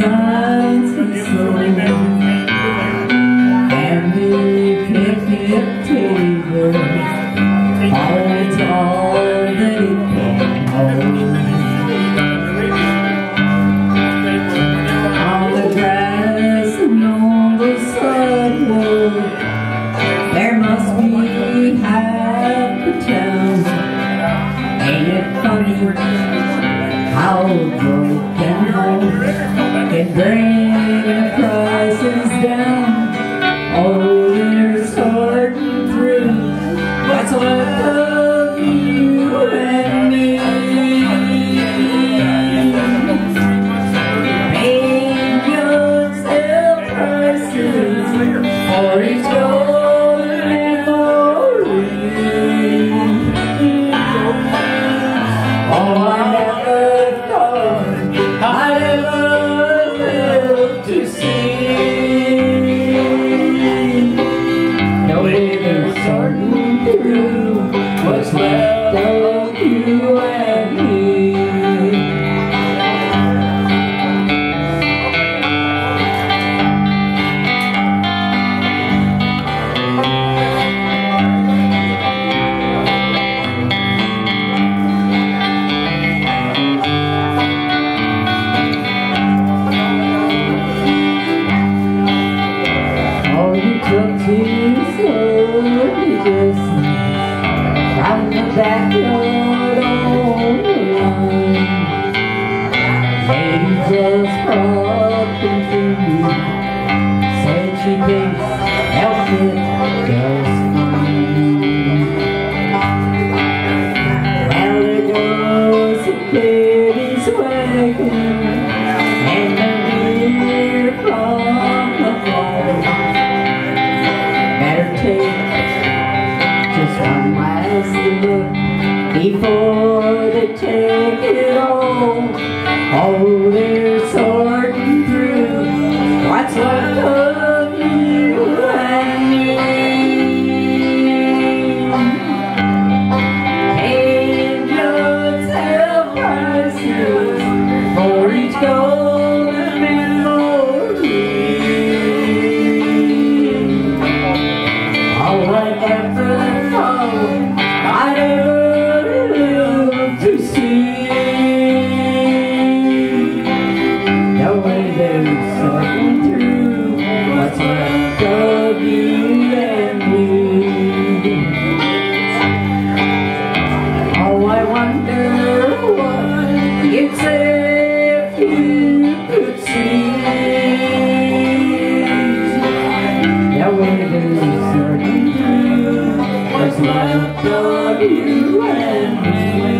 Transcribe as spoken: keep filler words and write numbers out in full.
signs and slow, and the picnic table holds all they can hold. On the grass and on the sidewalk, there must be half the town. Ain't it funny how broken home can bring the prices down? Oh, they're sorting through what's left of you and me. Paying good sale prices for each golden memory. Oh, I never thought I'd ever live to see. No way they're sorting through what's left of you and me. Took too slowly distance from the backyard on the line. Lady just popping through, said she thinks help it just fine. Well, there goes a lady's wagon and the beer from the farm. Just one last look before they take it all. Oh, they're sorting through what's left of you and me. Paying good sale prices for each golden memory. Oh, I never thought I'd ever live to see the way they're sorting through what's left of you and me. Oh, I wonder what you'd say if you could see the way they're sorting through what's left of you and me.